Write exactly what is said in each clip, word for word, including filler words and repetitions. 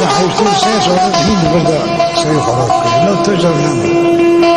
حيشتري شيء صار الحين بردا شيء خلاص لا تجرب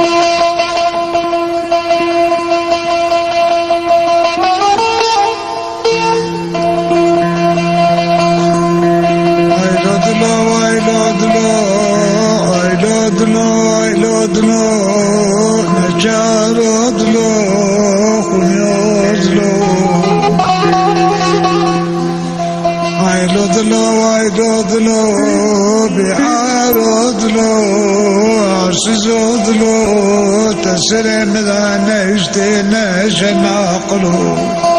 سزودلو تسري مذانا يشتينا شناقلو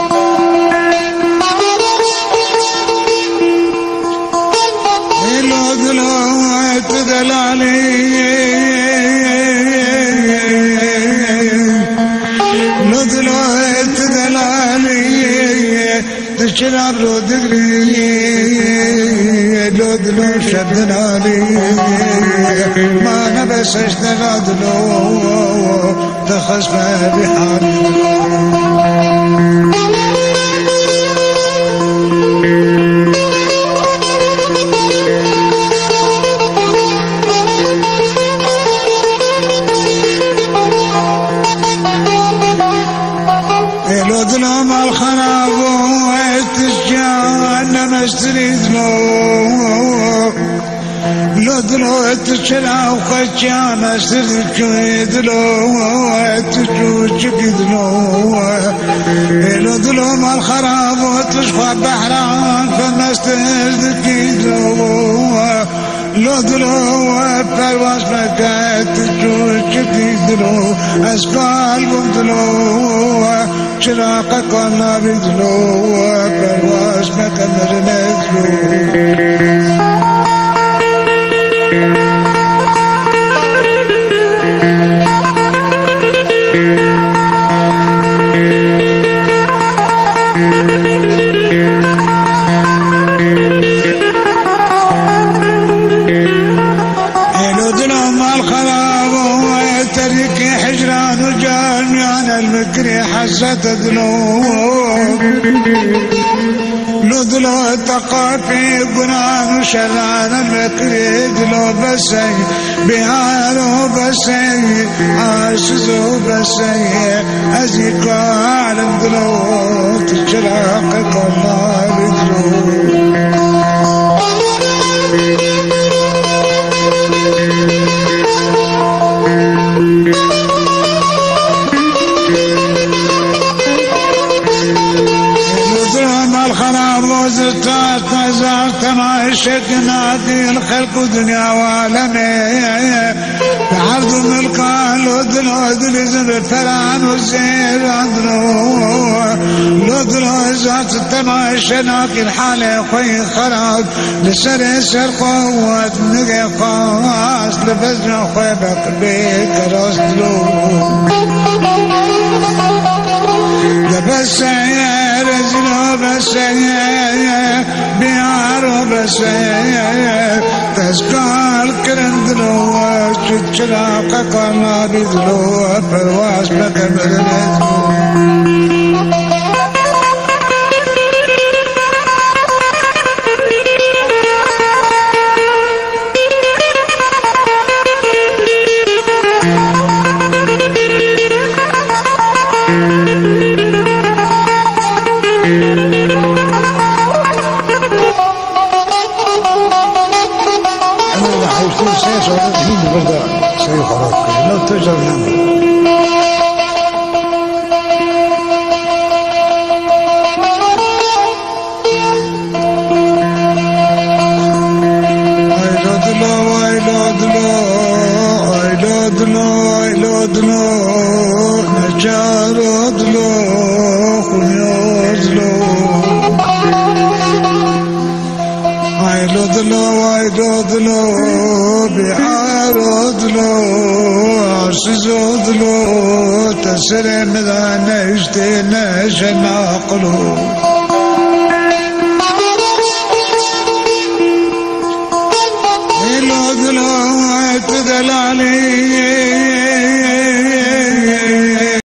يلودلو تدلالي لودلو تدلالي تشرب لو دقري لودلو شدنالي ما نبسش دلادلو تخشب بحالي لودلو مع الخراب ويتشجان مستريدلو لودلو تشلا وخشانا سركيدلو تشوشكيدلو لودلو مع الخراب وتشفى بحران فنستردكيدلو لودلو برواز مكات تشوشكيدلو اسقال بمدلو شراقك والله بدلو برواز مكان رنزلو حسد ذنوب لودلو تقافي قنان وشلان المكريد لو بسي بهارو بسي عاشزو بسي ازيكو عالم دلو تشراقك الله بدلو وزرتات نزعت ما شكنا في الخلق دنيا وعالمي بعرض ملقان لودلو دلزم الفرعان والزير عندلو لودلو زعت التماشنا في الحالة خوي خراب لسر سر قوات نقي قاس لفزنا خوي بقبيك راسدلو لبس رجلو بس بيارو بس تسقال كرندلو شراقة قانا بدلو برواز بكبرنتلو حيشتري شيء صار الحين بردا شيء خلاص لا تجرب سزودلو تسري مذانا يشتينا شناقلو لودلو تدلالي